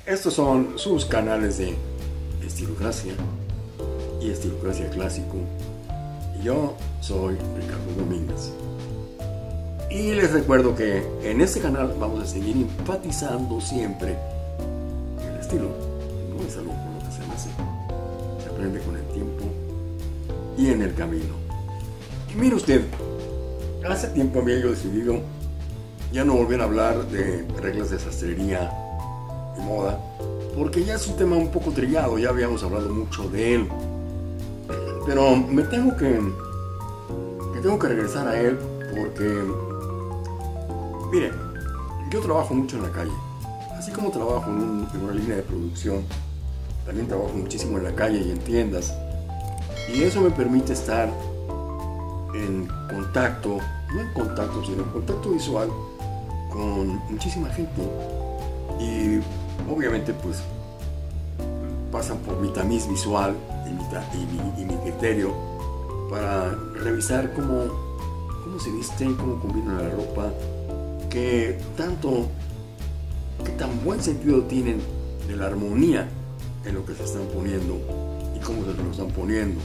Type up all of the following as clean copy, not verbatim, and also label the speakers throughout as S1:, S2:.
S1: Estos son sus canales de Estilocracia y Estilocracia Clásico. Y yo soy Ricardo Domínguez. Y les recuerdo que en este canal vamos a seguir enfatizando siempre el estilo. No es algo con lo que se nace, se aprende con el tiempo y en el camino. Y mire usted, hace tiempo había yo decidido ya no volver a hablar de reglas de sastrería y moda, porque ya es un tema un poco trillado, ya habíamos hablado mucho de él. Pero me tengo que regresar a él porque, mire, yo trabajo mucho en la calle. Así como trabajo en una línea de producción, también trabajo muchísimo en la calle y en tiendas. Y eso me permite estar en contacto, no en contacto, sino en contacto visual con muchísima gente. Y obviamente pues pasan por mi tamiz visual y mi criterio para revisar cómo se visten, cómo combinan la ropa, qué tan buen sentido tienen de la armonía en lo que se están poniendo y cómo se lo están poniendo.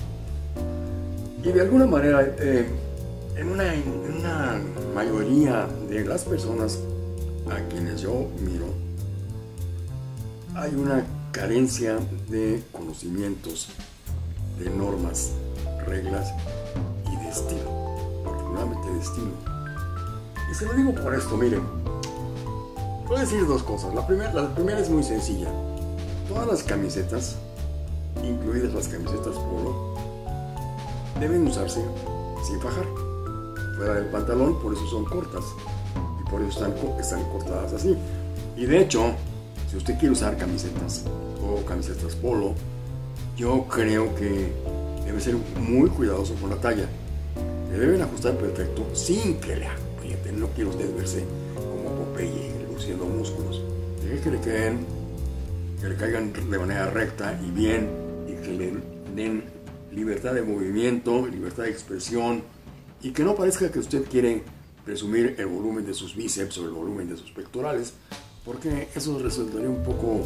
S1: Y de alguna manera en una mayoría de las personas a quienes yo miro hay una carencia de conocimientos, de normas, reglas y de estilo, particularmente de estilo. Y se lo digo por esto, miren, voy a decir dos cosas. La primera es muy sencilla. Todas las camisetas, incluidas las camisetas polo, deben usarse sin fajar, fuera del pantalón, por eso son cortas y por eso están cortadas así. Y de hecho, si usted quiere usar camisetas o camisetas polo, yo creo que debe ser muy cuidadoso con la talla. Le deben ajustar perfecto sin que le aprieten. No quiere usted verse como Popeye luciendo músculos. Deje que le queden, que le caigan de manera recta y bien, y que le den libertad de movimiento, libertad de expresión, y que no parezca que usted quiere presumir el volumen de sus bíceps o el volumen de sus pectorales, porque eso resultaría un poco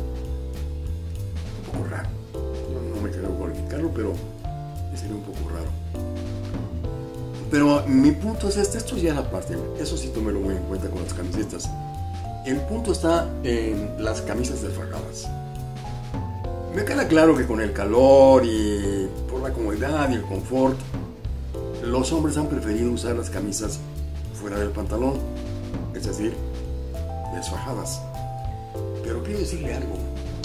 S1: raro. Yo no me quiero glorificarlo, pero sería un poco raro. Pero mi punto es esto ya es la parte, eso sí tómelo muy en cuenta con las camisetas. El punto está en las camisas desfajadas. Me queda claro que con el calor y por la comodidad y el confort, los hombres han preferido usar las camisas fuera del pantalón, es decir, desfajadas. Pero quiero decirle algo,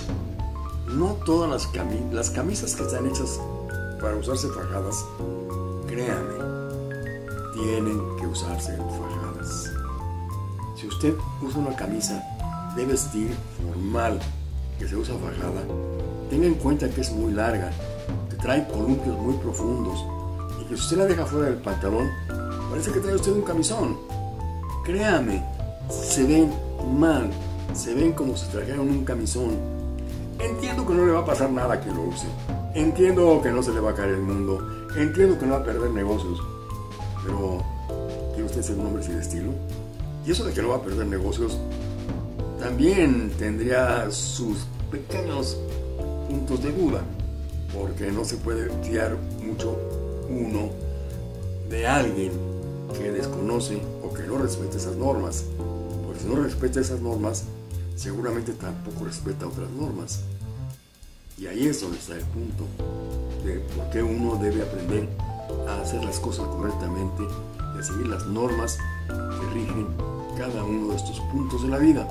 S1: no todas las camisas que están hechas para usarse fajadas, créame, tienen que usarse fajadas. Si usted usa una camisa de vestir formal que se usa fajada, tenga en cuenta que es muy larga, que trae columpios muy profundos y que si usted la deja fuera del pantalón, parece que trae usted un camisón. Créame, se ven mal, se ven como si trajeran un camisón. Entiendo que no le va a pasar nada a quien lo use, entiendo que no se le va a caer el mundo, entiendo que no va a perder negocios, pero ¿quiere usted ser un hombre sin estilo? Y eso de que no va a perder negocios también tendría sus pequeños puntos de duda, porque no se puede fiar mucho uno de alguien que desconoce o que no respete esas normas, porque si no respeta esas normas, seguramente tampoco respeta otras normas. Y ahí es donde está el punto de por qué uno debe aprender a hacer las cosas correctamente y a seguir las normas que rigen cada uno de estos puntos de la vida.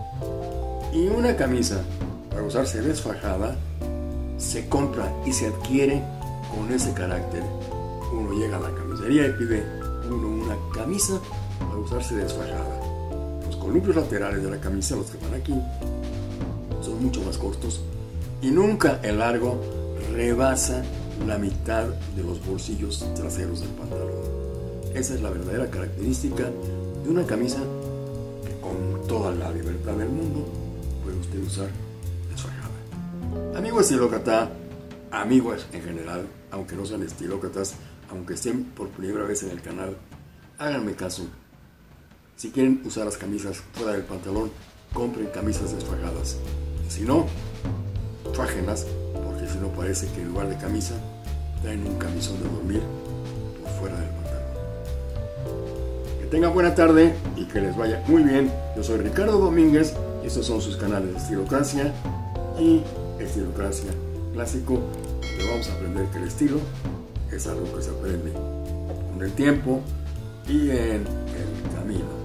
S1: Y una camisa para usarse desfajada se compra y se adquiere con ese carácter. Uno llega a la camisería y pide una camisa para usarse desfajada. Los columpios laterales de la camisa, los que van aquí, son mucho más cortos y nunca el largo rebasa la mitad de los bolsillos traseros del pantalón. Esa es la verdadera característica de una camisa que con toda la libertad del mundo puede usted usar desfajada. Amigos estilócrata, amigos en general, aunque no sean estilócratas, aunque estén por primera vez en el canal, háganme caso. Si quieren usar las camisas fuera del pantalón, compren camisas desfajadas. Si no, fájenlas, porque si no parece que en lugar de camisa traen un camisón de dormir por fuera del pantalón. Que tengan buena tarde y que les vaya muy bien. Yo soy Ricardo Domínguez y estos son sus canales de Estilocracia y Estilocracia Clásico, donde vamos a aprender que el estilo es algo que se aprende con el tiempo y en el camino.